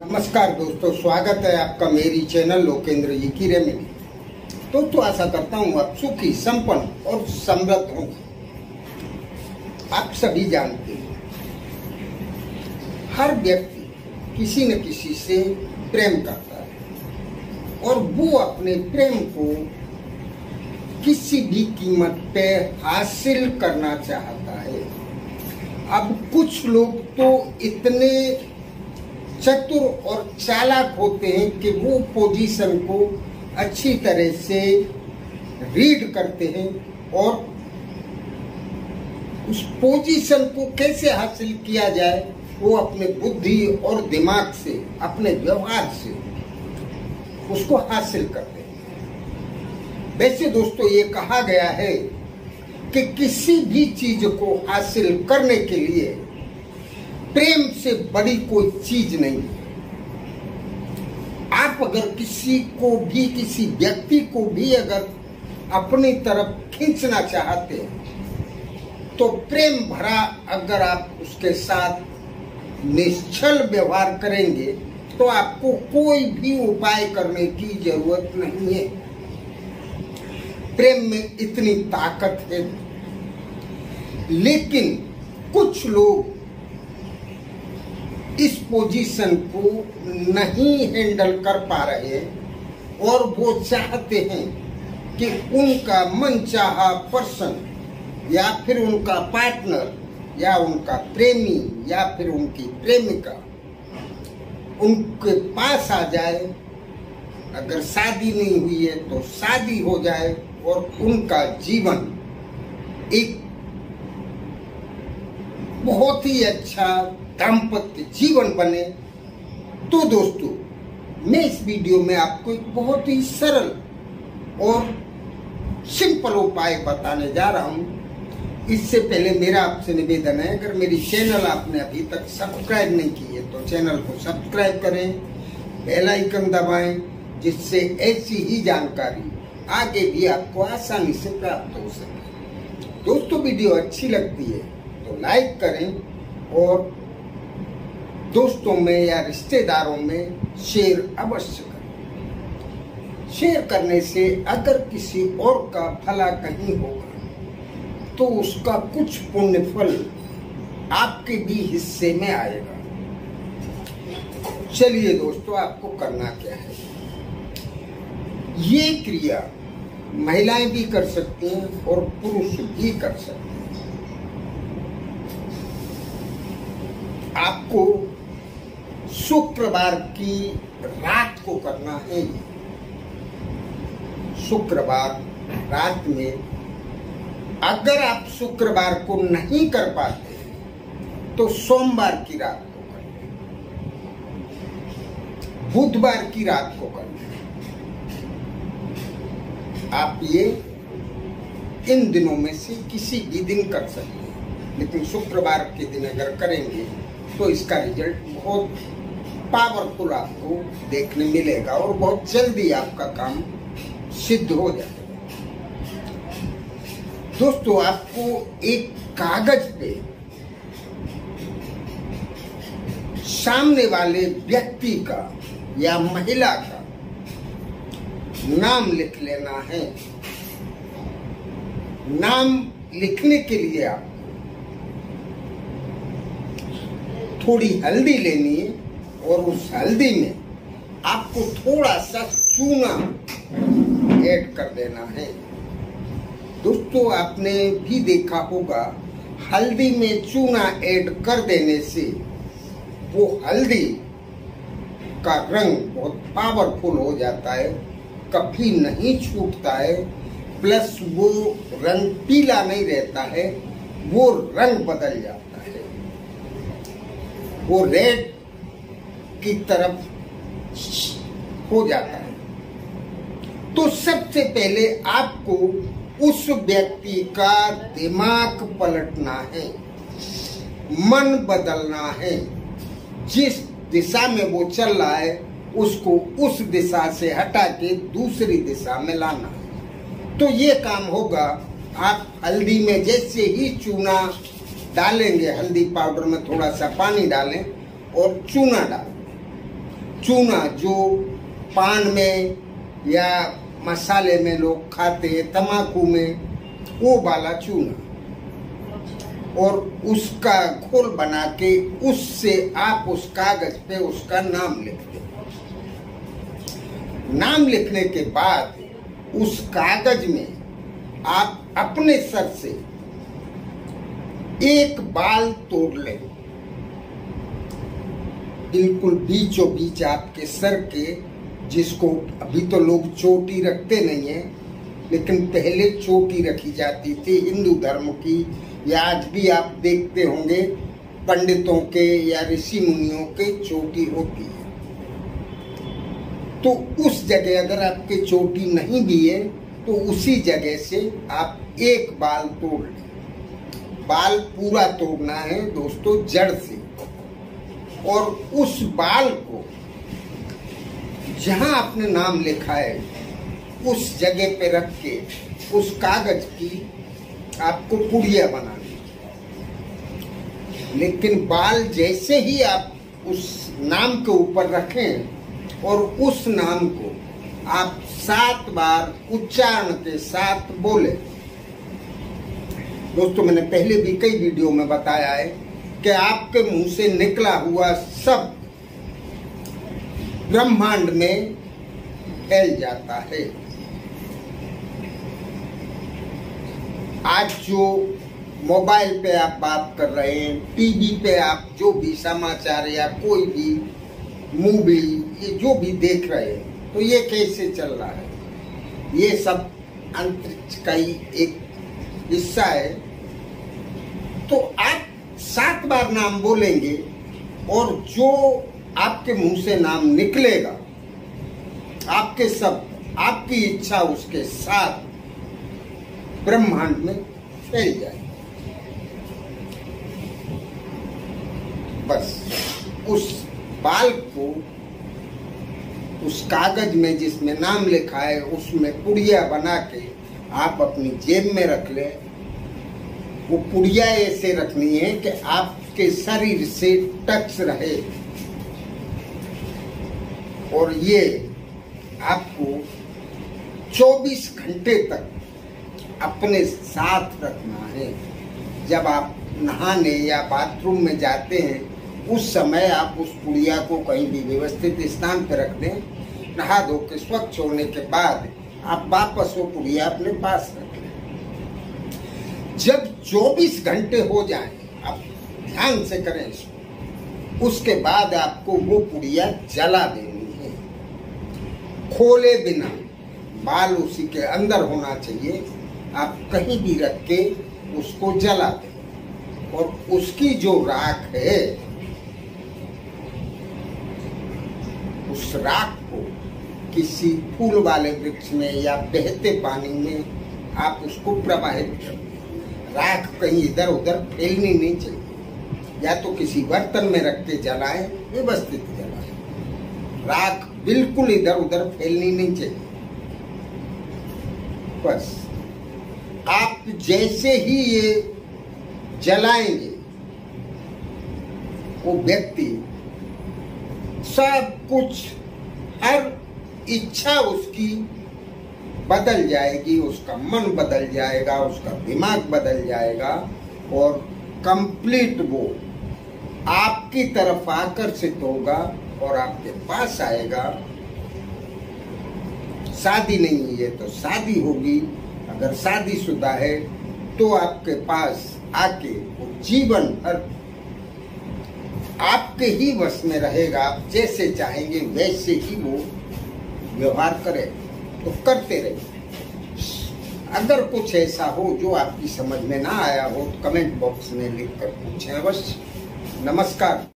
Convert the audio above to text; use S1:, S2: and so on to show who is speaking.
S1: नमस्कार दोस्तों, स्वागत है आपका मेरी चैनल लोकेंद्र जी की रेमेडी। दोस्तों, आशा करता हूँ आप सुखी, संपन्न और समृद्ध होंगे। आप सभी जानते हैं हर व्यक्ति किसी न किसी से प्रेम करता है और वो अपने प्रेम को किसी भी कीमत पे हासिल करना चाहता है। अब कुछ लोग तो इतने चतुर और चालाक होते हैं कि वो पोजीशन को अच्छी तरह से रीड करते हैं और उस पोजीशन को कैसे हासिल किया जाए वो अपने बुद्धि और दिमाग से, अपने व्यवहार से उसको हासिल करते हैं। वैसे दोस्तों, ये कहा गया है कि किसी भी चीज को हासिल करने के लिए प्रेम से बड़ी कोई चीज नहीं है। आप अगर किसी को भी, किसी व्यक्ति को भी अगर अपनी तरफ खींचना चाहते हैं तो प्रेम भरा अगर आप उसके साथ निश्चल व्यवहार करेंगे तो आपको कोई भी उपाय करने की जरूरत नहीं है। प्रेम में इतनी ताकत है। लेकिन कुछ लोग इस पोजीशन को नहीं हैंडल कर पा रहे हैं और वो चाहते हैं कि उनका मनचाहा पर्सन या फिर उनका पार्टनर या उनका प्रेमी या फिर उनकी प्रेमिका उनके पास आ जाए। अगर शादी नहीं हुई है तो शादी हो जाए और उनका जीवन एक बहुत ही अच्छा दाम्पत्य जीवन बने। तो दोस्तों, मैं इस वीडियो में आपको एक बहुत ही सरल और सिंपल उपाय बताने जा रहा हूं। इससे पहले मेरा आपसे निवेदन है, अगर मेरी चैनल आपने अभी तक सब्सक्राइब नहीं की है तो चैनल को सब्सक्राइब करें, बेल आइकन दबाएं, जिससे ऐसी ही जानकारी आगे भी आपको आसानी से प्राप्त हो सके। दोस्तों, वीडियो अच्छी लगती है तो लाइक करें और दोस्तों में या रिश्तेदारों में शेयर अवश्य करें। शेयर करने से अगर किसी और का भला कहीं होगा तो उसका कुछ पुण्य फल आपके भी हिस्से में आएगा। चलिए दोस्तों, आपको करना क्या है। ये क्रिया महिलाएं भी कर सकती हैं और पुरुष भी कर सकते हैं। आपको शुक्रवार की रात को करना है। शुक्रवार रात में अगर आप शुक्रवार को नहीं कर पाते तो सोमवार की रात को करना, बुधवार की रात को करना। आप ये इन दिनों में से किसी भी दिन कर सकते हैं, लेकिन शुक्रवार के दिन अगर करेंगे तो इसका रिजल्ट बहुत पावरफुल आपको देखने मिलेगा और बहुत जल्दी आपका काम सिद्ध हो जाएगा। दोस्तों, आपको एक कागज पे सामने वाले व्यक्ति का या महिला का नाम लिख लेना है। नाम लिखने के लिए आप थोड़ी हल्दी लेनी है और उस हल्दी में आपको थोड़ा सा चूना ऐड कर देना है। दोस्तों, आपने भी देखा होगा हल्दी में चूना ऐड कर देने से वो हल्दी का रंग बहुत पावरफुल हो जाता है, कभी नहीं छूटता है। प्लस वो रंग पीला नहीं रहता है, वो रंग बदल जाता है, वो रेड की तरफ हो जाता है। तो सबसे पहले आपको उस व्यक्ति का दिमाग पलटना है, मन बदलना है। जिस दिशा में वो चल रहा है उसको उस दिशा से हटा के दूसरी दिशा में लाना है। तो ये काम होगा। आप हल्दी में जैसे ही चूना डालेंगे, हल्दी पाउडर में थोड़ा सा पानी डालें और चूना डालें चूना जो पान में या मसाले में लोग खाते हैं, तम्बाकू में, वो वाला चूना, और उसका घोल बना के उससे आप उस कागज पे उसका नाम लिख दें। नाम लिखने के बाद उस कागज में आप अपने सर से एक बाल तोड़ लें, बिल्कुल बीचों बीच आपके सर के, जिसको अभी तो लोग चोटी रखते नहीं है, लेकिन पहले चोटी रखी जाती थी हिंदू धर्म की, या आज भी आप देखते होंगे पंडितों के या ऋषि मुनियों के चोटी होती है। तो उस जगह अगर आपके चोटी नहीं भी है तो उसी जगह से आप एक बाल तोड़ लें। बाल पूरा तोड़ना है दोस्तों, जड़ से, और उस बाल को जहां आपने नाम लिखा है उस जगह पे रख के उस कागज की आपको पुड़िया बनानी है। लेकिन बाल जैसे ही आप उस नाम के ऊपर रखें और उस नाम को आप 7 बार उच्चारण के साथ बोले। दोस्तों, मैंने पहले भी कई वीडियो में बताया है कि आपके मुंह से निकला हुआ शब्द ब्रह्मांड में फैल जाता है। आज जो मोबाइल पे आप बात कर रहे हैं, टीवी पे आप जो भी समाचार या कोई भी मूवी ये जो भी देख रहे हैं, तो ये कैसे चल रहा है? ये सब अंतरिक्ष का ही एक हिस्सा है। तो आप 7 बार नाम बोलेंगे और जो आपके मुंह से नाम निकलेगा, आपके शब्द, आपकी इच्छा उसके साथ ब्रह्मांड में फैल जाएगी। बस उस बाल को उस कागज में जिसमें नाम लिखा है उसमें पुड़िया बना के आप अपनी जेब में रख लें। वो पुड़िया ऐसे रखनी है कि आपके शरीर से टच रहे, और ये आपको 24 घंटे तक अपने साथ रखना है। जब आप नहाने या बाथरूम में जाते हैं उस समय आप उस पुड़िया को कहीं भी व्यवस्थित स्थान पर रख दें। नहा धो के स्वच्छ होने के बाद आप वापस वो पुड़िया अपने पास रख लें। जब 24 घंटे हो जाएं, आप ध्यान से करें इसको, उसके बाद आपको वो पुड़िया जला देनी है, खोले बिना। बाल उसी के अंदर होना चाहिए। आप कहीं भी रख के उसको जला दें, और उसकी जो राख है उस राख को किसी फूल वाले वृक्ष में या बहते पानी में आप उसको प्रवाहित करें। राख कहीं इधर उधर फैलनी नहीं चाहिए, या तो किसी बर्तन में रख के जलाएं, व्यवस्थित जलाएं। राख बिल्कुल इधर उधर फैलनी नहीं चाहिए। बस आप जैसे ही ये जलाएंगे, वो व्यक्ति सब कुछ, हर इच्छा उसकी बदल जाएगी, उसका मन बदल जाएगा, उसका दिमाग बदल जाएगा, और कंप्लीट वो आपकी तरफ आकर्षित होगा और आपके पास आएगा। शादी नहीं है तो शादी होगी, अगर शादीशुदा है तो आपके पास आके वो जीवन भर आपके ही वश में रहेगा। आप जैसे चाहेंगे वैसे ही वो व्यवहार करे, तो करते रहिए। अगर कुछ ऐसा हो जो आपकी समझ में ना आया हो तो कमेंट बॉक्स में लिखकर पूछें अवश्य। नमस्कार।